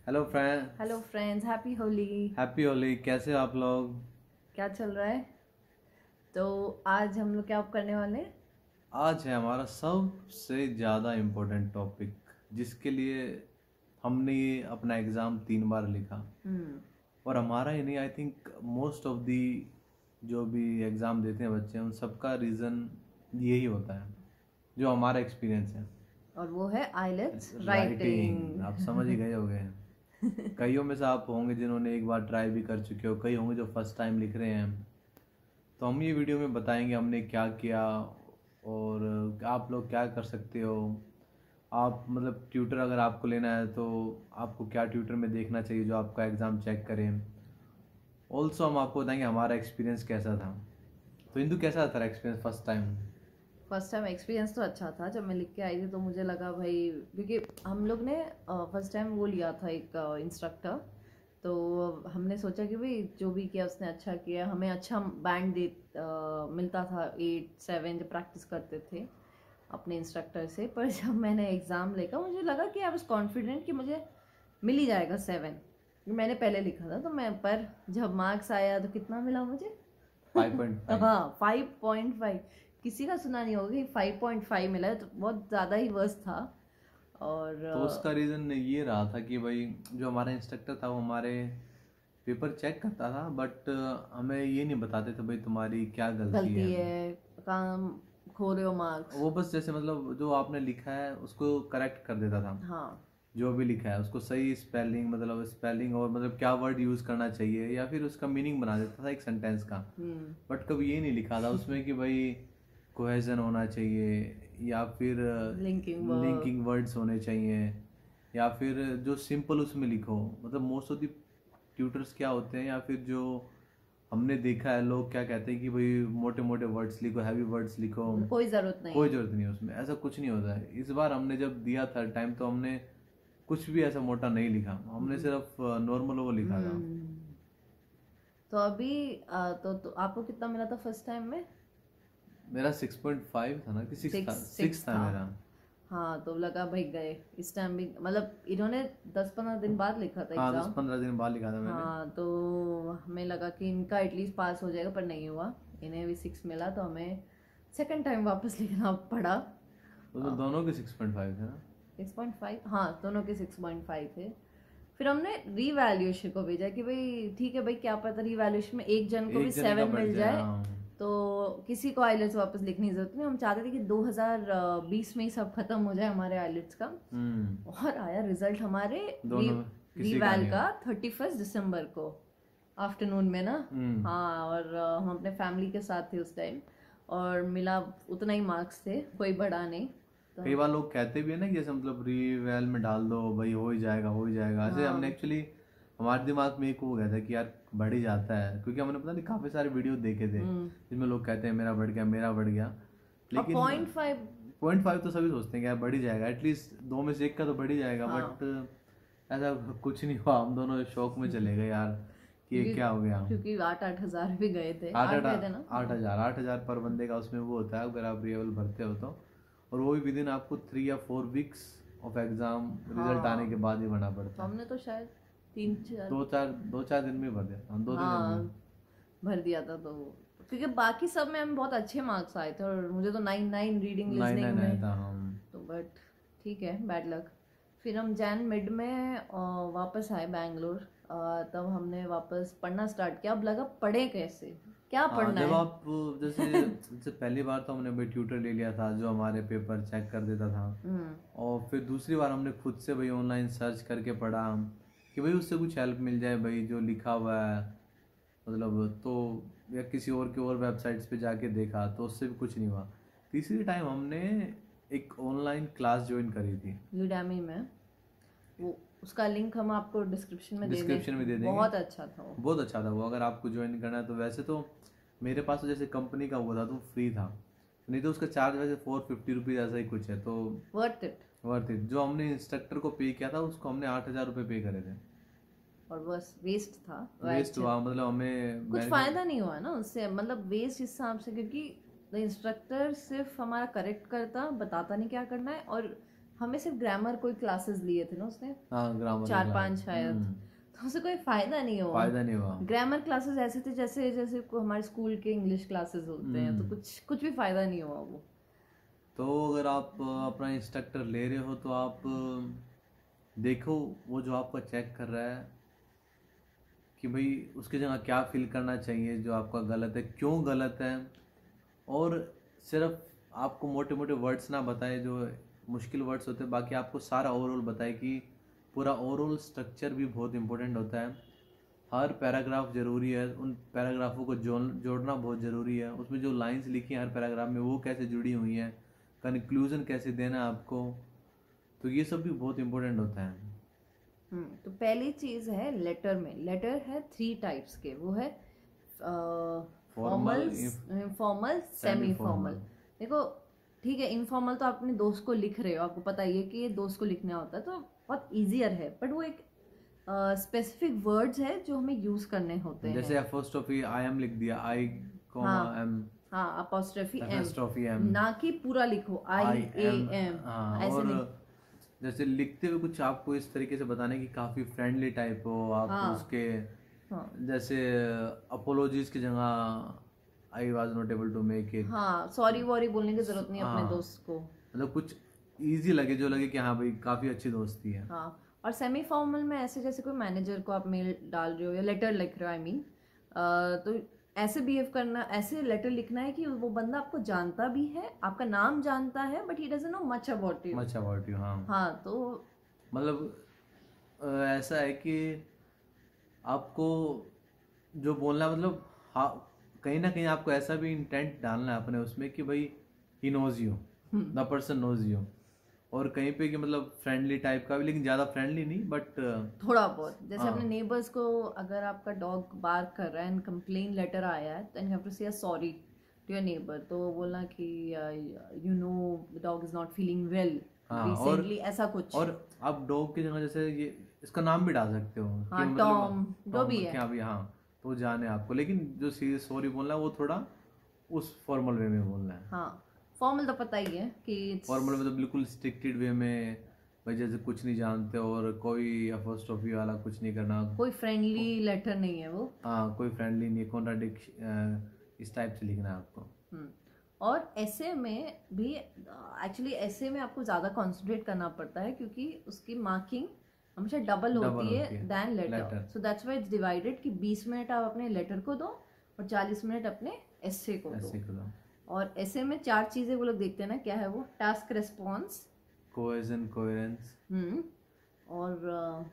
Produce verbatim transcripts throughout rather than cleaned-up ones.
Hello friend hello friends, happy Holi. Happy Holi. कैसे हो आप लोग? क्या चल रहा है? तो आज हम लोग क्या करने वाले हैं? आज है हमारा सबसे ज़्यादा इम्पोर्टेंट टॉपिक, जिसके लिए हमने ये अपना एग्ज़ाम तीन बार लिखा। हम्म। और हमारा ही नहीं, I think most of the जो भी एग्ज़ाम देते हैं बच्चे, उन सबका रीज़न यही होता है, जो हमारा एक्सपीरियंस है। और वो है आइलेट्स राइटिंग। राइटिंग। आप समझ ही गए होंगे। कईयों में से आप होंगे जिन्होंने एक बार ट्राई भी कर चुके हो, कई होंगे जो फर्स्ट टाइम लिख रहे हैं। तो हम ये वीडियो में बताएंगे हमने क्या किया और आप लोग क्या कर सकते हो। आप मतलब ट्यूटर अगर आपको लेना है तो आपको क्या ट्यूटर में देखना चाहिए जो आपका एग्ज़ाम चेक करें। ऑल्सो हम आपको बताएंगे हमारा एक्सपीरियंस कैसा था। तो इंदु, कैसा था experience first time? First time experience तो अच्छा था। जब मैं लिख के आई थी तो मुझे लगा भाई, क्योंकि हम लोग ने फर्स्ट टाइम वो लिया था एक इंस्ट्रक्टर। तो हमने सोचा कि भाई जो भी किया उसने अच्छा किया, हमें अच्छा बैंड दे अ, मिलता था एट सेवन जब प्रैक्टिस करते थे अपने इंस्ट्रक्टर से। पर जब मैंने एग्ज़ाम लिखा मुझे लगा कि आई वाज कॉन्फिडेंट कि मुझे मिल ही जाएगा सेवन। मैंने पहले लिखा था तो मैं, पर जब मार्क्स आया तो कितना मिला मुझे? Five point five. हाँ, फाइव पॉइंट फाइव। किसी का सुना नहीं होगा कि फाइव पॉइंट फाइव मिला है, तो बहुत ज़्यादा ही वर्स्ट था। और तो उसका रीज़न ये रहा था कि भाई जो हमारा इंस्ट्रक्टर था वो हमारे पेपर चेक करता था, बट हमें ये नहीं बताते थे भाई तुम्हारी क्या गलती है। गलती है, काम खो रहे हो मार्क्स। वो बस जैसे मतलब जो आपने लिखा है उसको करेक्ट कर देता था। हाँ। जो भी लिखा है उसको सही स्पेलिंग, मतलब स्पेलिंग और मतलब क्या वर्ड यूज़ करना चाहिए, या फिर उसका मीनिंग बना देता था एक सेंटेंस का। हम्म। बट कभी ये नहीं लिखा था उसमें कि भाई कोहेजन होना चाहिए, या फिर लिंकिंग वर्ब। लिंकिंग वर्ड्स होने चाहिए, या फिर जो सिंपल उसमें लिखो। मतलब मोस्ट ऑफ द ट्यूटर्स क्या होते हैं, या फिर जो हमने देखा है लोग क्या कहते हैं कि भाई मोटे मोटे वर्ड्स लिखो, हैवी वर्ड्स लिखो। कोई ज़रूरत नहीं कोई है। ज़रूरत नहीं है उसमें, ऐसा कुछ नहीं होता है। इस बार हमने जब दिया थर्ड टाइम तो हमने कुछ भी ऐसा मोटा नहीं लिखा, हमने सिर्फ नॉर्मल वो लिखा था। हम्म। तो अभी अ, तो, तो आपको कितना मिला था फर्स्ट टाइम में? मेरा सिक्स पॉइंट फाइव था ना कि सिक्स था? सिक्स सिक्स सिक्स था था। मेरा। हाँ, तो लगा भाई गए इस टाइम भी, मतलब इन्होंने दस पंद्रह दिन बाद लिखा था हाँ, दस एग्ज़ाम। पंद्रह दिन बाद लिखा था मैंने। हाँ, तो हमें लगा कि इनका एटलीस्ट पास हो जाएगा, पर नहीं हुआ। इन्हें भी सिक्स मिला तो हमें सेकंड टाइम वापस लिखना पड़ा। उसमें दोनों के सिक्स पॉइंट फाइव थे ना? सिक्स पॉइंट फाइव, हाँ दोनों के सिक्स पॉइंट फाइव थे। फिर हमने रीवैल्यूएशन को भेजा कि भाई ठीक है भाई, क्या पता रीवैल्यूएशन में एक जन को भी एक जने का सेवन बढ़ मिल जाए, जाए। हाँ। तो किसी को आइलेट्स वापस लिखने की जरूरत नहीं। हम चाहते थे कि दो हज़ार बीस में ही सब खत्म हो जाए हमारे आइलेट्स का। हम्म। और आया रिजल्ट हमारे री दोनों किसी का रीवैल नहीं का है। थर्टी फर्स्ट दिसंबर को आफ्टरनून में ना। हम्म। हाँ, और अ, हम अपने फैमिली के साथ थे उस टाइम। और मिला उतना ही मार्क्स थे, कोई बड़ा नहीं। तो कई बार लोग कहते भी है ना कि जैसे मतलब रीवेल में डाल दो भाई, हो ही जाएगा हो ही जाएगा। ऐसे हमने हाँ, एक्चुअली हमारे दिमाग में एक हो गया था कि यार बढ़ ही जाता है, क्योंकि हमने पता नहीं काफ़ी सारे वीडियो देखे थे हम्म। जिसमें लोग कहते हैं मेरा बढ़ गया मेरा बढ़ गया। और लेकिन पॉइंट फाइव। पॉइंट फाइव तो सभी सोचते हैं कि यार बढ़ ही जाएगा, एटलीस्ट दो में से एक का तो बढ़ ही जाएगा। हाँ, बट ऐसा कुछ नहीं हुआ। हम दोनों शौक में चले गए यार कि ये क्योंकि क्या हो गया। क्योंकि आठ आठ हजार भी गए थे, आठ आठ आठ गए थे ना। आठ हज़ार आठ हज़ार पर बंदे का उसमें वो होता है अगर आप रियल भरते हो तो। और वो भी विद इन आपको थ्री या four weeks of exam result आने के हाँ, बाद ही भरना तो पड़ता है। हमने तो शायद तीन चार। दो चार दो चार दिन में भर दिया था, हम दो तीन दिन हाँ, में। भर दिया था। तो क्योंकि बाकी सब में हमें बहुत अच्छे मार्क्स आए थे और मुझे तो nine nine reading nine listening nine आया में। था हम। तो बट ठीक है, बैड लक। फिर हम जैन मिड में अ, वापस आए बैंगलोर। अ, तब हमने वापस पढ़ना स्टार्ट किया। अब लगा पढ़े कैसे, क्या हाँ, पढ़ना जब है। आप जैसे जैसे पहली बार तो हमने भाई ट्यूटर ले लिया था जो हमारे पेपर चेक कर देता था। हम्म। और फिर दूसरी बार हमने खुद से भाई ऑनलाइन सर्च करके पढ़ा कि भाई उससे कुछ हेल्प मिल जाए भाई जो लिखा हुआ है, मतलब तो, या किसी और के और वेबसाइट्स पे जाके देखा तो उससे भी कुछ नहीं हुआ। तीसरी टाइम हमने एक ऑनलाइन क्लास ज्वाइन करी थी। यूडेमी में, वो उसका लिंक हम आपको डिस्क्रिप्शन में दे डिस्क्रिप्शन में दे दें। देंगे। बहुत अच्छा था वो। बहुत अच्छा था वो, अगर आपको ज्वाइन करना है तो। वैसे तो मेरे पास तो जैसे कंपनी का हुआ था तो फ्री था, नहीं तो उसका चार्ज वैसे फोर फिफ्टी रुपीज़ ऐसा ही कुछ है। तो वर्थ इट। Worth it. जो हमने इंस्ट्रक्टर को पे किया था उसको हमने आठ हज़ार रुपये पे करे थे। और बस वेस्ट था। वेस्ट एक्चुअली हुआ, मतलब हमें कुछ benefit- फायदा नहीं हुआ ना उससे, मतलब वेस्ट इस हिसाब से, क्योंकि द इंस्ट्रक्टर सिर्फ हमारा करेक्ट करता, बताता नहीं क्या करना है। और हमें सिर्फ ग्रामर कोई क्लासेस लिए थे ना उसने, हाँ ग्रामर चार पांच शायद, तो उससे कोई फायदा नहीं हुआ। फायदा नहीं हुआ। ग्रामर क्लासेस ऐसे थे जैसे जैसे को हमारे स्कूल के इंग्लिश क्लासेस होते हैं, तो कुछ कुछ भी फायदा नहीं हुआ वो। तो अगर आप अपना इंस्ट्रक्टर ले रहे हो तो आप देखो वो जो आपका चेक कर रहा है कि भाई उसकी जगह क्या फील करना चाहिए जो आपका गलत है, क्यों गलत है, और सिर्फ आपको मोटे मोटे वर्ड्स ना बताए जो मुश्किल वर्ड्स होते हैं, बाकी आपको सारा ओवरऑल बताए कि पूरा ओवरऑल स्ट्रक्चर भी बहुत इंपॉर्टेंट होता है। हर पैराग्राफ ज़रूरी है, उन पैराग्राफों को जोड़ जोड़ना बहुत ज़रूरी है, उसमें जो लाइंस लिखी हैं हर पैराग्राफ में वो कैसे जुड़ी हुई हैं, कंक्लूजन कैसे देना है आपको, तो ये सब भी बहुत इंपॉर्टेंट होता है। हम्म तो पहली चीज़ है लेटर में, लेटर है थ्री टाइप्स के, वो है फॉर्मल, इनफॉर्मल, सेमी फॉर्मल। देखो ठीक है, इनफॉर्मल तो अपने दोस्त को लिख रहे हो, आपको पता ही है कि ये दोस्त को लिखना होता है तो बहुत ईजियर है, बट वो एक स्पेसिफिक uh, वर्ड्स है जो हमें यूज करने होते हैं। जैसे अपोस्ट्रोफी आई एम लिख दिया, आई कॉमा एम, हाँ अपोस्ट्रोफी अपोस्ट्रोफी एम, ना कि पूरा लिखो आई ए एम, ऐसे और नहीं। जैसे लिखते हुए कुछ आपको इस तरीके से बताना है कि काफी फ्रेंडली टाइप हो आप, हाँ, उसके हाँ, जैसे अपोलॉजीज की जगह I was not able to make it, हाँ सॉरी वॉरी बोलने की जरूरत नहीं हाँ, अपने दोस्त को, मतलब कुछ इजी लगे, जो लगे कि हाँ भाई काफी अच्छी दोस्ती है। हाँ। और सेमी फॉर्मल में ऐसे जैसे कोई मैनेजर को आप मेल डाल रहे हो या लेटर लिख रहे हो, आई मीन तो ऐसे बिहेव करना, ऐसे लेटर लिखना है कि वो बंदा आपको जानता भी है, आपका नाम जानता है, but he doesn't know much about you, much about you, हाँ हाँ। तो मतलब ऐसा है कि आपको जो बोलना, मतलब हाँ कहीं ना कहीं आपको ऐसा भी इंटेंट डालना है अपने उसमें कि भाई he knows you, the person knows you, और कहीं पे कि मतलब फ्रेंडली टाइप का भी, लेकिन ज़्यादा फ्रेंडली नहीं, बट थोड़ा बहुत। जैसे अपने नेबर्स को, अगर आपका डॉग बार्क कर रहा है एंड कंप्लेन लेटर आया है, then you have to say sorry to your neighbour, तो बोलना कि you know the dog is not feeling well recently, ऐसा कुछ। और आप डॉग की जगह जैसे ये इसका नाम भी डाल सकते हो, हाँ, कि टॉम मतलब जो भी है, क्या भी, हाँ तो जाने आपको, लेकिन जो सॉरी बोलना है वो थोड़ा उस फॉर्मल वे में बोलना है। हाँ फॉर्मल तो पता ही है कि फॉर्मल में तो बिल्कुल स्ट्रिक्टेड वे में, भाई जैसे कुछ नहीं जानते और कोई अपोस्ट्रोफी वाला कुछ नहीं करना, कोई फ्रेंडली लेटर नहीं है वो, हाँ कोई फ्रेंडली नहीं, कॉन्ट्राडिक्शन इस टाइप से लिखना है आपको। और ऐसे में भी एक्चुअली ऐसे में आपको ज़्यादा कंसंट्रेट करना पड़ता है क्योंकि उसकी मार्किंग हमेशा डबल होती है than letter, so that's why it's divided कि बीस मिनट आप अपने लेटर को दो और चालीस मिनट अपने एसे को दो। और ऐसे में चार चीजें वो लोग देखते हैं ना, क्या है वो, task response, cohesion, coherence, hmm और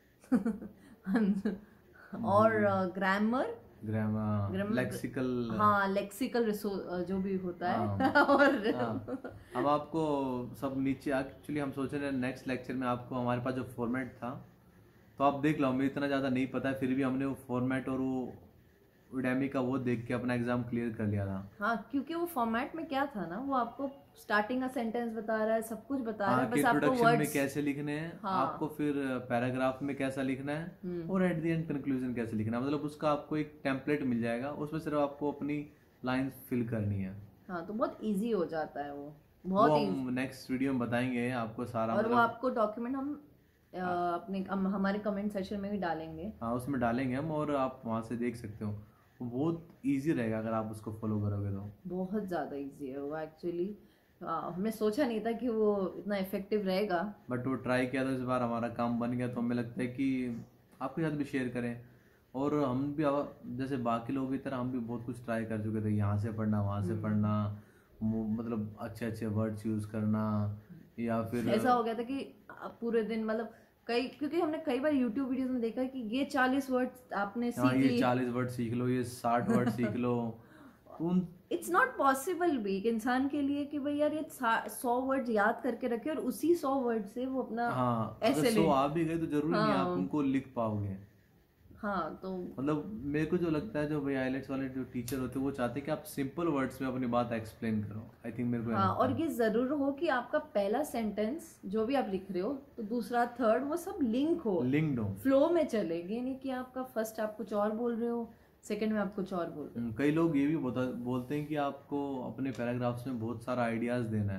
और ग्रामर, ग्रामर, लेक्सिकल, हाँ लेक्सिकल जो भी होता है। और अब आपको सब नीचे एक्चुअली हम सोच रहे हैं नेक्स्ट लेक्चर में आपको हमारे पास जो फॉर्मेट था तो आप देख लो, हमें इतना ज़्यादा नहीं पता है फिर भी हमने वो फॉर्मेट और वो उडेमी का वो देख के अपना एग्जाम क्लियर कर लिया था। हाँ क्योंकि वो फॉर्मेट में क्या था ना, वो आपको स्टार्टिंग का सेंटेंस बता रहा है, सब कुछ बता रहा है, बस आपको वर्ड्स में कैसे लिखने हैं, हाँ, आपको फिर पैराग्राफ में कैसा लिखना है और एट द एंड कंक्लूजन कैसे लिखना है, मतलब उसका आपको एक टेम्पलेट मिल जाएगा, उसमें सिर्फ आपको अपनी लाइंस फिल करनी है। हाँ तो बहुत इजी हो जाता है वो, बहुत वो हम नेक्स्ट वीडियो में बताएंगे आपको सारा, और वो आपको डॉक्यूमेंट हम अपने हमारे कमेंट सेक्शन में भी डालेंगे, हाँ उसमें डालेंगे हम, और आप वहाँ से देख सकते हो, बहुत इजी रहेगा अगर आप उसको फॉलो करोगे तो। बहुत ज़्यादा इजी है वो एक्चुअली, हमने सोचा नहीं था कि वो इतना इफेक्टिव रहेगा, बट वो ट्राई किया था, इस बार हमारा काम बन गया, तो हमें लगता है कि आपके साथ भी शेयर करें, और हम भी जैसे बाकी लोगों की तरह हम भी बहुत कुछ ट्राई कर चुके थे, यहाँ से पढ़ना वहाँ से पढ़ना, मतलब अच्छे अच्छे वर्ड्स यूज़ करना, या फिर ऐसा हो गया था कि पूरे दिन मतलब कई, क्योंकि हमने कई बार YouTube वीडियोस में देखा कि ये चालीस वर्ड आपने सीख लिए, ये चालीस वर्ड सीख लो, ये साठ वर्ड सीख लो, इट्स नॉट पॉसिबल भी एक इंसान के लिए कि भाई यार ये सौ वर्ड याद करके रखे और उसी सौ वर्ड से वो अपना, हाँ, ऐसे सौ आ भी गए तो जरूरी हाँ, नहीं आप उनको लिख पाओगे। हाँ तो मतलब मेरे को जो लगता है, जो भाई आईलेट्स वाले जो टीचर होते हैं वो चाहते हैं कि आप सिंपल वर्ड्स में अपनी बात एक्सप्लेन करो, आई थिंक मेरे को। हाँ और ये जरूर हो कि आपका पहला सेंटेंस जो भी आप लिख रहे हो तो दूसरा थर्ड वो सब लिंक हो, लिंक्ड हो, फ्लो में चलेगी, नहीं कि आपका फर्स्ट आप कुछ और बोल रहे हो, सेकंड में आप कुछ और बोल रहे हो। कई लोग ये भी बोलते हैं कि आपको अपने पैराग्राफ्स में बहुत सारा आइडियाज देना है,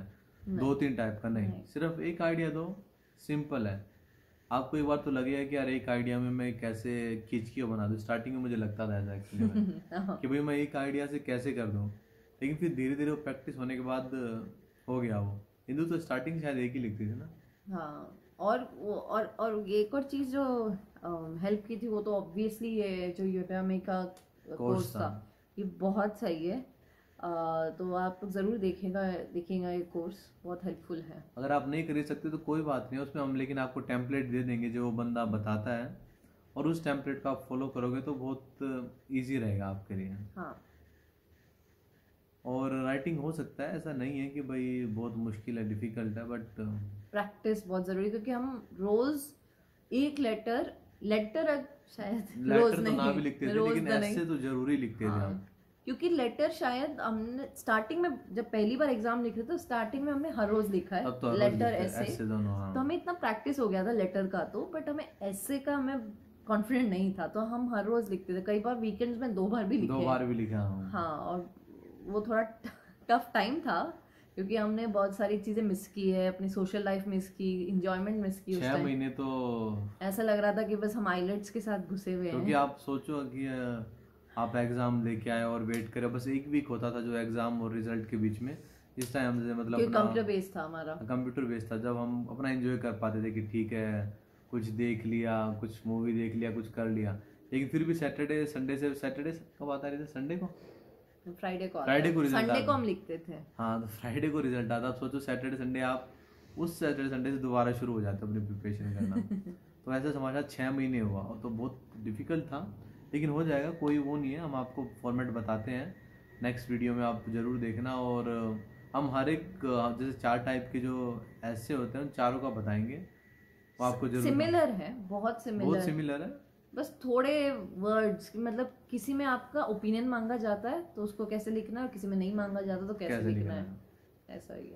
दो तीन टाइप का नहीं, नहीं। सिर्फ एक आइडिया दो, सिंपल है। आपको एक बार तो लगेगा कि यार एक आइडिया में मैं कैसे खींच के बना दूँ। स्टार्टिंग में मुझे लगता था ऐसा एक्चुअली में कि भाई मैं एक आइडिया से कैसे कर दूँ, लेकिन फिर धीरे धीरे वो प्रैक्टिस होने के बाद हो गया वो। इंदु तो स्टार्टिंग शायद एक ही लिखती थी ना। हाँ, और वो और और एक और चीज़ जो हेल्प की थी वो तो ऑब्वियसली ये जो यूडेमी का कोर्स था, ये बहुत सही है। Uh, तो आप ज़रूर देखेगा देखेगा ये कोर्स बहुत हेल्पफुल है। अगर आप नहीं खरीद सकते तो कोई बात नहीं, उसमें हम लेकिन आपको टेम्पलेट दे देंगे जो बंदा बताता है, और उस टेम्पलेट को आप फॉलो करोगे तो बहुत इजी रहेगा आपके लिए। हाँ, और राइटिंग हो सकता है, ऐसा नहीं है कि भाई बहुत मुश्किल है, डिफिकल्ट है, बट प्रैक्टिस बहुत ज़रूरी है, क्योंकि हम रोज़ एक लेटर लेटर शायद लेटर रोज तो नहीं, ना भी लिखते थे, लेकिन ऐसे तो जरूरी लिखते थे हम। क्योंकि लेटर शायद हमने स्टार्टिंग में जब पहली बार एग्जाम लिख रहे थे, स्टार्टिंग में हमने हर रोज लिखा है तो लेटर ऐसे, ऐसे दोनों, हाँ। तो हमें इतना प्रैक्टिस हो गया था लेटर का, तो बट हमें ऐसे का हमें कॉन्फिडेंट नहीं था, तो हम हर रोज लिखते थे। कई बार वीकेंड्स में दो बार भी लिखे, दो बार भी लिखा। हाँ, और वो थोड़ा टफ टाइम था क्योंकि हमने बहुत सारी चीजें मिस की है, अपनी सोशल लाइफ मिस की, एंजॉयमेंट मिस की। छह महीने तो ऐसा लग रहा था कि बस हम आइलेट्स के साथ घुसे हुए हैं। क्योंकि आप सोचो कि आप एग्जाम लेके आए और वेट करें, बस एक वीक होता था जो एग्जाम और रिजल्ट के बीच में, इस टाइम से मतलब कंप्यूटर बेस्ड था हमारा, कंप्यूटर बेस्ड था, जब हम अपना एंजॉय कर पाते थे कि ठीक है कुछ देख लिया, कुछ मूवी देख लिया, कुछ कर लिया। लेकिन फिर भी सैटरडे संडे से, सैटरडे कब आता है, संडे को, फ्राइडे को फ्राइडे को रिजल्ट संडे को हम लिखते थे। हाँ, तो फ्राइडे को रिजल्ट आता। आप सोचो सैटरडे संडे आप उस सैटरडे संडे से दोबारा शुरू हो जाते अपनी प्रिपरेशन करना। तो ऐसा समाचार छः महीने हुआ, और तो बहुत डिफिकल्ट था, लेकिन हो जाएगा, कोई वो नहीं है। हम आपको फॉर्मेट बताते हैं नेक्स्ट वीडियो में, आप जरूर देखना। और हम हर एक जैसे चार टाइप के जो ऐसे होते हैं उन चारों का बताएंगे, वो आपको जरूर। सिमिलर है, बहुत सिमिलर बहुत सिमिलर है, बस थोड़े वर्ड्स, मतलब किसी में आपका ओपिनियन मांगा जाता है तो उसको कैसे लिखना है, और किसी में नहीं मांगा जाता तो कैसे, कैसे लिखना है, ऐसा ही है।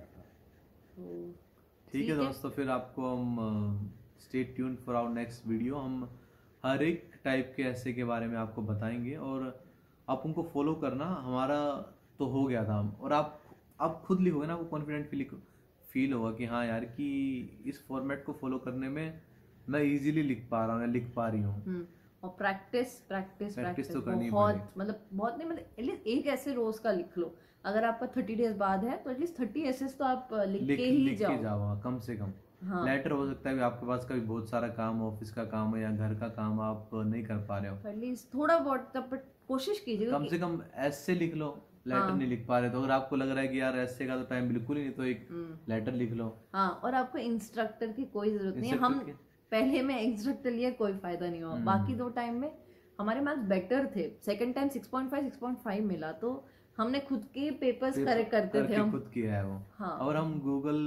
तो ठीक है दोस्तों, फिर आपको हम stay tuned for our next video. हम हर एक टाइप के ऐसे के बारे में आपको बताएंगे, और आप उनको फॉलो करना। हमारा तो हो गया था, और आप आप खुद लिखोगे ना, आपको कॉन्फिडेंट फील फील होगा कि हाँ यार, कि इस फॉर्मेट को फॉलो करने में मैं इजीली लिख पा रहा हूँ, लिख पा रही हूँ। और प्रैक्टिस प्रैक्टिस प्रैक्टिस तो करनी बहुत, मतलब बहुत नहीं, मतलब एटलीस्ट एक ऐसे रोज का लिख लो। अगर आपका थर्टी डेज बाद है तो एटलीस्ट थर्टी एसेस तो आप लिख, लिख के ही लिख जाओ, के जाओ कम से कम। हाँ। लेटर हो सकता है आपके पास कभी बहुत सारा काम, ऑफिस का काम है या घर का काम आप नहीं कर पा रहे हो, एटलीस्ट थोड़ा बहुत तब कोशिश कीजिए कम से कम ऐसे लिख लो। लेटर हाँ। नहीं लिख पा रहे तो अगर आपको लग रहा है कि यार ऐसे का तो टाइम बिल्कुल ही नहीं, तो एक लेटर लिख लो। हाँ, और आपको इंस्ट्रक्टर की कोई जरूरत नहीं है। हम पहले में इंस्ट्रक्टर लिए कोई फायदा नहीं हुआ, बाकी दो टाइम में हमारे मार्क्स बेटर थे। Second time six point five six point five मिला, तो हमने खुद के पेपर्स करेक्ट करते थे हम, खुद किया है वो। हाँ। और हम गूगल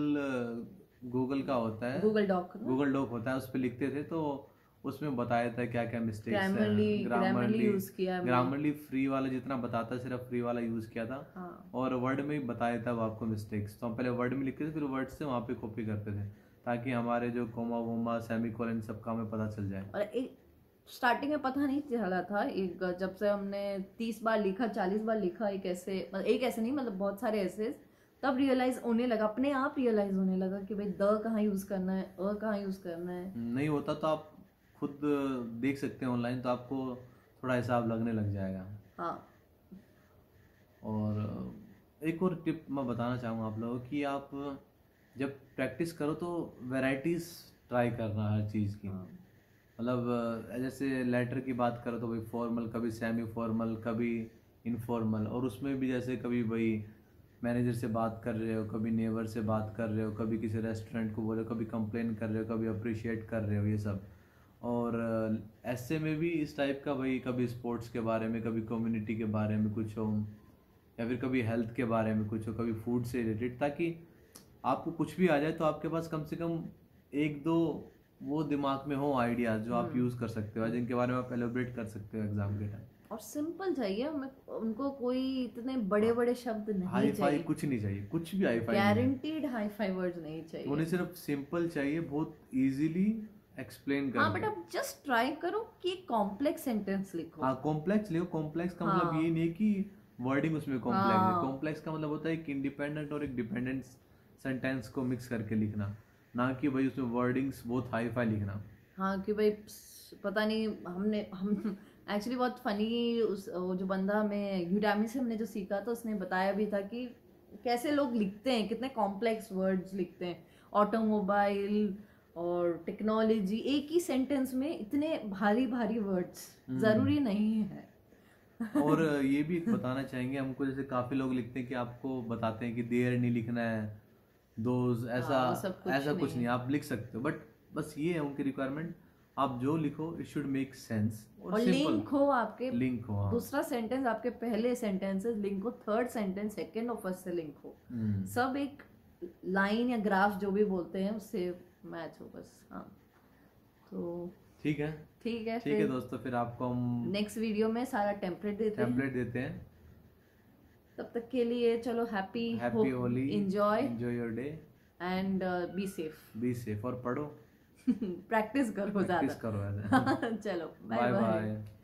गूगल का होता है, गूगल डॉक गूगल डॉक होता है, उस पर लिखते थे, तो उसमें बताया था क्या क्या मिस्टेक्स है। ग्रामरली यूज किया, ग्रामरली फ्री वाला जितना बताता है सिर्फ फ्री वाला यूज किया था। हाँ। और वर्ड में बताया था वो आपको मिस्टेक्स, तो हम पहले वर्ड में लिखते थे, फिर वर्ड से वहाँ पे कॉपी करते थे, ताकि हमारे जो कोमा वोमा सेमीकोलन सबका हमें पता चल जाए। और एक स्टार्टिंग में पता नहीं चला था, एक जब से हमने तीस बार लिखा, चालीस बार लिखा एक ऐसे, मतलब एक ऐसे नहीं, मतलब बहुत सारे ऐसे, तब रियलाइज होने लगा, अपने आप रियलाइज होने लगा कि भाई द कहाँ यूज करना है, अ कहाँ यूज करना है। नहीं होता तो आप खुद देख सकते हैं ऑनलाइन, तो आपको थोड़ा हिसाब लगने लग जाएगा। हाँ। और एक और टिप मैं बताना चाहूँगा आप लोगों की, आप जब प्रैक्टिस करो तो वैरायटीज ट्राई करना हर चीज़ की। हाँ। मतलब जैसे लेटर की बात करो तो भाई फॉर्मल, कभी सेमी फॉर्मल, कभी इनफॉर्मल, और उसमें भी जैसे कभी भाई मैनेजर से बात कर रहे हो, कभी नेबर से बात कर रहे हो, कभी किसी रेस्टोरेंट को बोल रहे हो, कभी कंप्लेन कर रहे हो, कभी अप्रिशिएट कर रहे हो, ये सब। और ऐसे में भी इस टाइप का भाई, कभी स्पोर्ट्स के बारे में, कभी कम्युनिटी के बारे में कुछ हो, या फिर कभी हेल्थ के बारे में कुछ हो, कभी फूड से रिलेटेड, ताकि आपको कुछ भी आ जाए तो आपके पास कम से कम एक दो वो दिमाग में हो आइडियाज जो आप यूज़ कर सकते हो, जिनके बारे में आप एलोबरेट कर सकते हो एग्जाम के टाइम। और सिंपल चाहिए हमें, उनको कोई इतने बड़े बड़े शब्द नहीं हाई फाई कुछ नहीं चाहिए, कुछ भी hi fi guaranteed hi fi words नहीं चाहिए, उन्हें सिर्फ सिंपल चाहिए, बहुत इजीली एक्सप्लेन कर। हाँ, बट आप जस्ट ट्राई करो कि कॉम्प्लेक्स सेंटेंस लिखो। हाँ, कॉम्प्लेक्स लिखो। कॉम्प्लेक्स का मतलब हाँ। ये नहीं कि वर्डिंग उसमें कॉम्प्लेक्स है, कॉम्प्लेक्स का मतलब होता है एक इंडिपेंडेंट और एक डिपेंडेंट सेंटेंस को मिक्स करके लिखना, ना कि भाई उसमें वर्डिंग्स बहुत हाई फाई लिखना। हाँ कि भाई पता नहीं, हमने हम एक्चुअली बहुत फनी, उस वो जो बंदा हमें यूडामी से हमने जो सीखा था उसने बताया भी था कि कैसे लोग लिखते हैं, कितने कॉम्प्लेक्स वर्ड्स लिखते हैं, ऑटोमोबाइल और टेक्नोलॉजी, एक ही सेंटेंस में इतने भारी भारी वर्ड्स जरूरी नहीं है। और ये भी बताना चाहेंगे हमको, जैसे काफी लोग लिखते हैं कि आपको बताते हैं कि देयर नहीं लिखना है, दोज, ऐसा हाँ, सब कुछ ऐसा कुछ नहीं नहीं, आप लिख सकते हो, बट बस ये है उनकी रिक्वायरमेंट, आप जो लिखो इट शुड मेक सेंस और लिंक हो, आपके लिंक हो, हाँ। दूसरा सेंटेंस आपके पहले सेंटेंस से लिंक हो, थर्ड सेंटेंस सेकंड और फर्स्ट से लिंक हो, हम्म। सब एक लाइन या ग्राफ जो भी बोलते हैं उससे मैच हो बस। हाँ तो ठीक है ठीक है ठीक है दोस्तों, फिर आपको हम नेक्स्ट वीडियो में सारा टेम्पलेट देते हैं टेम्पलेट देते हैं। तब तक के लिए चलो happy happy Holi, enjoy enjoy your day and be safe, be safe, और पढ़ो, प्रैक्टिस करो, प्रैक्टिस ज्यादा करो ऐसे। चलो बाय बाय बाय। बाय।